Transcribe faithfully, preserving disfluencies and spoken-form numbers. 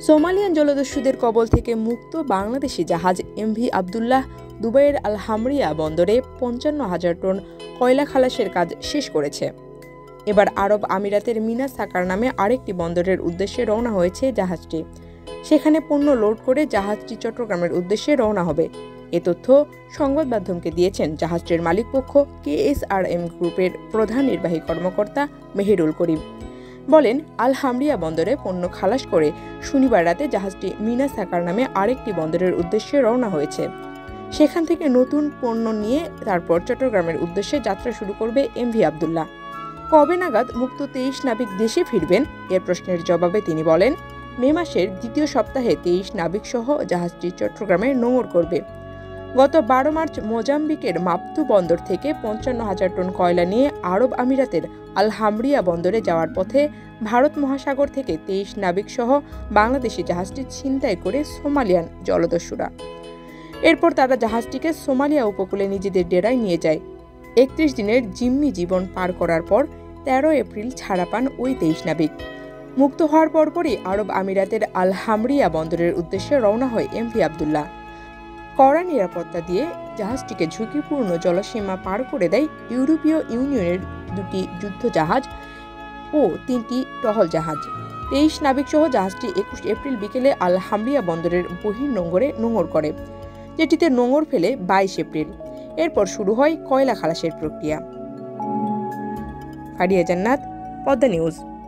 Somalian জলদস্যুদের কবল থেকে মুক্ত বাংলাদেশি জাহাজ এমভি আবদুল্লাহ দুবাইয়ের আল হামরিয়া বন্দরে পঞ্চান্ন হাজার টন কয়লা খালাসের কাজ শেষ করেছে। এবার আরব আমিরাতের মিনা সাকার নামে আরেকটি বন্দরের উদ্দেশ্যে রওনা হয়েছে জাহাজটি। সেখানে পণ্য লোড করে জাহাজটি চট্টগ্রামের উদ্দেশ্যে রওনা হবে। এ তথ্য সংবাদ মাধ্যমকে দিয়েছেন জাহাজটির মালিকপক্ষ কেএসআরএম গ্রুপের প্রধান নির্বাহী কর্মকর্তা মেহেরুল করিম। বলেন, আল হামরিয়া বন্দরে পণ্য খালাস করে শনিবার রাতে জাহাজটি মিনা সাকার নামে আরেকটি বন্দরের উদ্দেশ্যে রওনা হয়েছে। সেখান থেকে নতুন পণ্য নিয়ে তারপর চট্টগ্রামের উদ্দেশ্যে যাত্রা শুরু করবে এমভি আবদুল্লাহ। কবে নাগাদ মুক্ত তেইশ নাবিক দেশে ফিরবেন এর প্রশ্নের জবাবে তিনি বলেন, মে মাসের দ্বিতীয় সপ্তাহে তেইশ নাবিক সহ জাহাজটি চট্টগ্রামে নোঙর করবে। গত বারো মার্চ মোজাম্বিকের মাপতু বন্দর থেকে পঞ্চান্ন হাজার টন কয়লা নিয়ে আরব আমিরাতের আল হামরিয়া বন্দরে যাওয়ার পথে ভারত মহাসাগর থেকে তেইশ নাবিক সহ বাংলাদেশি জাহাজটি ছিনতাই করে সোমালিয়ান জলদস্যুরা। এরপর তারা জাহাজটিকে সোমালিয়া উপকূলে নিজেদের ডেরায় নিয়ে যায়। একত্রিশ দিনের জিম্মি জীবন পার করার পর তেরো এপ্রিল ছাড়া পান ওই তেইশ নাবিক। মুক্ত হওয়ার পরপরই আরব আমিরাতের আল হামরিয়া বন্দরের উদ্দেশ্যে রওনা হয় এমভি আবদুল্লাহ। কড়া নিরাপত্তা দিয়ে জাহাজটিকে ঝুঁকিপূর্ণ জলসীমা পার করে দেয় ইউরোপীয় ইউনিয়নের দুটি যুদ্ধ জাহাজ ও তিনটি টহল জাহাজ। তেইশ নাবিক সহ জাহাজটি একুশ এপ্রিল বিকেলে আল হামরিয়া বন্দরের বহির্নোঙরে নোঙর করে, যেটিতে নোঙর ফেলে বাইশ এপ্রিল। এরপর শুরু হয় কয়লা খালাসের প্রক্রিয়া। ফারিয়া জান্নাত, পদ্মা নিউজ।